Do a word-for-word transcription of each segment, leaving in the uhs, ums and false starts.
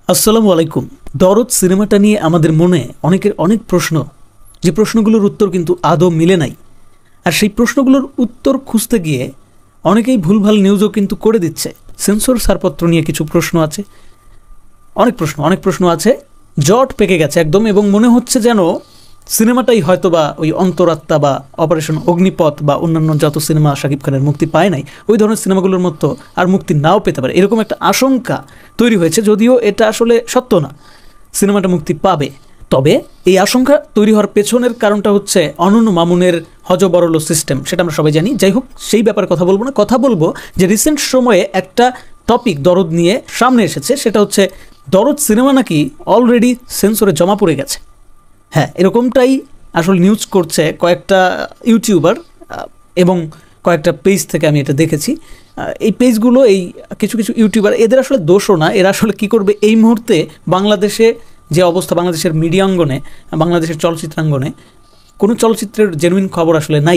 আসসালামু আলাইকুম। দরদ সিনেমাটা নিয়ে আমাদের মনে অনেকের অনেক প্রশ্ন, যে প্রশ্নগুলোর উত্তর কিন্তু আদৌ মিলে নাই। আর সেই প্রশ্নগুলোর উত্তর খুঁজতে গিয়ে অনেকেই ভুলভাল নিউজও কিন্তু করে দিচ্ছে। সেন্সর ছাড়পত্র নিয়ে কিছু প্রশ্ন আছে, অনেক প্রশ্ন অনেক প্রশ্ন আছে, জট পেকে গেছে একদম, এবং মনে হচ্ছে যেন সিনেমাটাই হয়তো বা ওই অন্তরাত্মা বা অপারেশন অগ্নিপথ বা অন্যান্য যত সিনেমা শাকিব খানের মুক্তি পায় নাই, ওই ধরনের সিনেমাগুলোর মতো আর মুক্তি নাও পেতে পারে, এরকম একটা আশঙ্কা তৈরি হয়েছে। যদিও এটা আসলে সত্য না, সিনেমাটা মুক্তি পাবে। তবে এই আশঙ্কা তৈরি হওয়ার পেছনের কারণটা হচ্ছে অনন্য মামুনের হজবরল সিস্টেম, সেটা আমরা সবাই জানি। যাই হোক, সেই ব্যাপারে কথা বলবো না, কথা বলবো যে রিসেন্ট সময়ে একটা টপিক দরদ নিয়ে সামনে এসেছে। সেটা হচ্ছে দরদ সিনেমা নাকি অলরেডি সেন্সরে জমা পড়ে গেছে। হ্যাঁ, এরকমটাই আসলে নিউজ করছে কয়েকটা ইউটিউবার এবং কয়েকটা পেজ থেকে আমি এটা দেখেছি। এই পেজগুলো, এই কিছু কিছু ইউটিউবার, এদের আসলে দোষও না। এরা আসলে কী করবে, এই মুহূর্তে বাংলাদেশে যে অবস্থা, বাংলাদেশের মিডিয়াঙ্গনে, বাংলাদেশের চলচ্চিত্রাঙ্গনে কোনো চলচ্চিত্রের জেনুইন খবর আসলে নাই।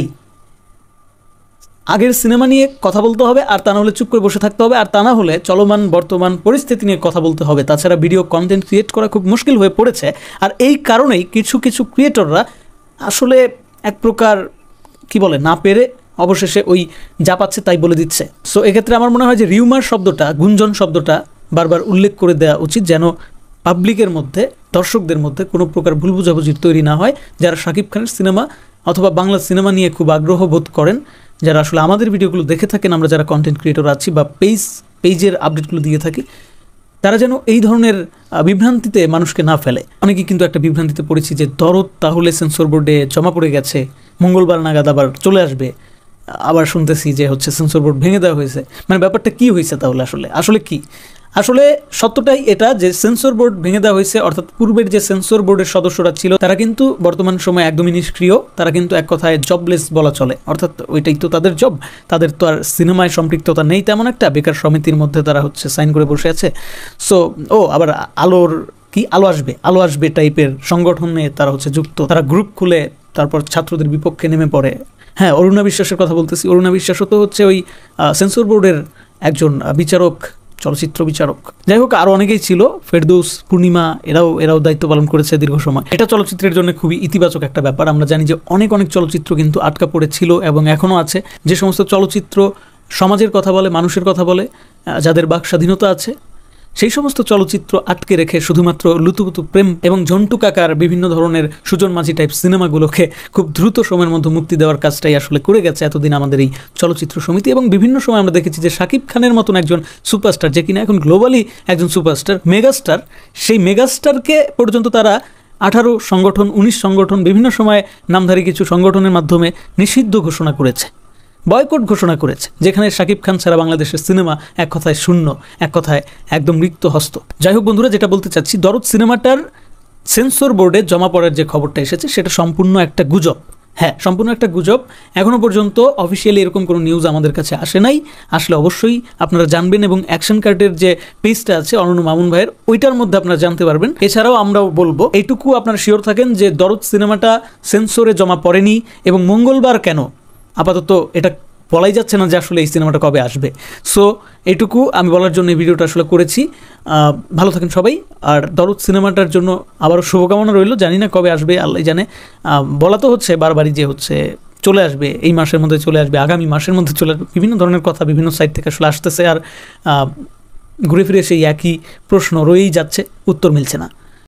আগের সিনেমা নিয়ে কথা বলতে হবে, আর তা না হলে চুপ করে বসে থাকতে হবে, আর তা না হলে চলমান বর্তমান পরিস্থিতি নিয়ে কথা বলতে হবে। তাছাড়া ভিডিও কন্টেন্ট ক্রিয়েট করা খুব মুশকিল হয়ে পড়েছে। আর এই কারণেই কিছু কিছু ক্রিয়েটররা আসলে এক প্রকার কি বলে না পেরে অবশেষে ওই যা পাচ্ছে তাই বলে দিচ্ছে। সো এক্ষেত্রে আমার মনে হয় যে রিউমার শব্দটা, গুঞ্জন শব্দটা বারবার উল্লেখ করে দেওয়া উচিত, যেন পাবলিকের মধ্যে, দর্শকদের মধ্যে কোনো প্রকার ভুল বুঝাবুঝির তৈরি না হয়। যারা শাকিব খানের সিনেমা অথবা বাংলা সিনেমা নিয়ে খুব আগ্রহ বোধ করেন, যারা আসলে আমাদের ভিডিওগুলো দেখে থাকেন, আমরা যারা কন্টেন্ট ক্রিয়েটর আছি বা পেজ পেজের আপডেটগুলো দিয়ে থাকি, তারা যেন এই ধরনের বিভ্রান্তিতে মানুষকে না ফেলে। অনেকেই কিন্তু একটা বিভ্রান্তিতে পড়েছি যে দরদ তাহলে সেন্সর বোর্ডে জমা পড়ে গেছে, মঙ্গলবার নাগাদ আবার চলে আসবে। আবার শুনতেছি যে হচ্ছে সেন্সর বোর্ড ভেঙে দেওয়া হয়েছে। মানে ব্যাপারটা কী হয়েছে তাহলে? আসলে আসলে কি আসলে সত্যটাই এটা যে সেন্সর বোর্ড ভেঙে দেওয়া হয়েছে, অর্থাৎ পূর্বের যে সেন্সর বোর্ডের সদস্যরা ছিল তারা কিন্তু বর্তমান সময়ে একদমই নিষ্ক্রিয়। তারা কিন্তু এক কথায় জবলেস বলা চলে, অর্থাৎ ওইটাই তো তাদের জব। তাদের তো আর সিনেমায় সম্পৃক্ততা নেই তেমন একটা, বেকার সমিতির মধ্যে তারা হচ্ছে সাইন করে বসে আছে। সো ও আবার আলোর কি আলো আসবে আলো আসবে টাইপের সংগঠনে তারা হচ্ছে যুক্ত। তারা গ্রুপ খুলে তারপর ছাত্রদের বিপক্ষে নেমে পড়ে। হ্যাঁ, অরুণা বিশ্বাসের কথা বলতেছি। অরুণা বিশ্বাসও তো হচ্ছে ওই সেন্সর বোর্ডের একজন বিচারক, চলচ্চিত্র বিচারক। যাই হোক, আরও অনেকেই ছিল, ফেরদৌস, পূর্ণিমা, এরাও এরাও দায়িত্ব পালন করেছে দীর্ঘ সময়। এটা চলচ্চিত্রের জন্য খুবই ইতিবাচক একটা ব্যাপার। আমরা জানি যে অনেক অনেক চলচ্চিত্র কিন্তু আটকা পড়েছিল এবং এখনও আছে। যে সমস্ত চলচ্চিত্র সমাজের কথা বলে, মানুষের কথা বলে, যাদের বাক স্বাধীনতা আছে, সেই সমস্ত চলচ্চিত্র আটকে রেখে শুধুমাত্র লুতুপুতু প্রেম এবং ঝন্টু কাকার বিভিন্ন ধরনের সুজন মাঝি টাইপ সিনেমাগুলোকে খুব দ্রুত সময়ের মধ্যে মুক্তি দেওয়ার কাজটাই আসলে করে গেছে এতদিন আমাদের এই চলচ্চিত্র সমিতি। এবং বিভিন্ন সময় আমরা দেখেছি যে শাকিব খানের মতন একজন সুপারস্টার, যে কিনা এখন গ্লোবালি একজন সুপারস্টার, মেগাস্টার, সেই মেগাস্টারকে পর্যন্ত তারা আঠারো সংগঠন, উনিশ সংগঠন, বিভিন্ন সময় নামধারী কিছু সংগঠনের মাধ্যমে নিষিদ্ধ ঘোষণা করেছে, বয়কট ঘোষণা করেছে, যেখানে শাকিব খান ছাড়া বাংলাদেশের সিনেমা এক কথায় শূন্য, এক কথায় একদম রিক্ত হস্ত। যাই হোক বন্ধুরা, যেটা বলতে চাচ্ছি, দরদ সিনেমাটার সেন্সর বোর্ডে জমা পড়ার যে খবরটা এসেছে সেটা সম্পূর্ণ একটা গুজব। হ্যাঁ, সম্পূর্ণ একটা গুজব। এখনও পর্যন্ত অফিসিয়ালি এরকম কোনো নিউজ আমাদের কাছে আসে নাই। আসলে অবশ্যই আপনারা জানবেন, এবং অ্যাকশন কার্ডের যে পেজটা আছে অনন্য মামুন ভাইয়ের, ওইটার মধ্যে আপনারা জানতে পারবেন। এছাড়াও আমরাও বলবো, এইটুকু আপনারা শিওর থাকেন যে দরদ সিনেমাটা সেন্সরে জমা পড়েনি, এবং মঙ্গলবার কেন আপাতত এটা বলাই যাচ্ছে না যে আসলে এই সিনেমাটা কবে আসবে। সো এইটুকু আমি বলার জন্য এই ভিডিওটা আসলে করেছি। ভালো থাকেন সবাই। আর দরদ সিনেমাটার জন্য আবারও শুভকামনা রইল। জানি না কবে আসবে, আল্লাহ জানে। বলা তো হচ্ছে বারবারই যে হচ্ছে চলে আসবে, এই মাসের মধ্যে চলে আসবে, আগামী মাসের মধ্যে চলে আসবে, বিভিন্ন ধরনের কথা বিভিন্ন সাইড থেকে আসলে আসতেছে। আর ঘুরে ফিরে সেই একই প্রশ্ন রয়েই যাচ্ছে, উত্তর মিলছে না।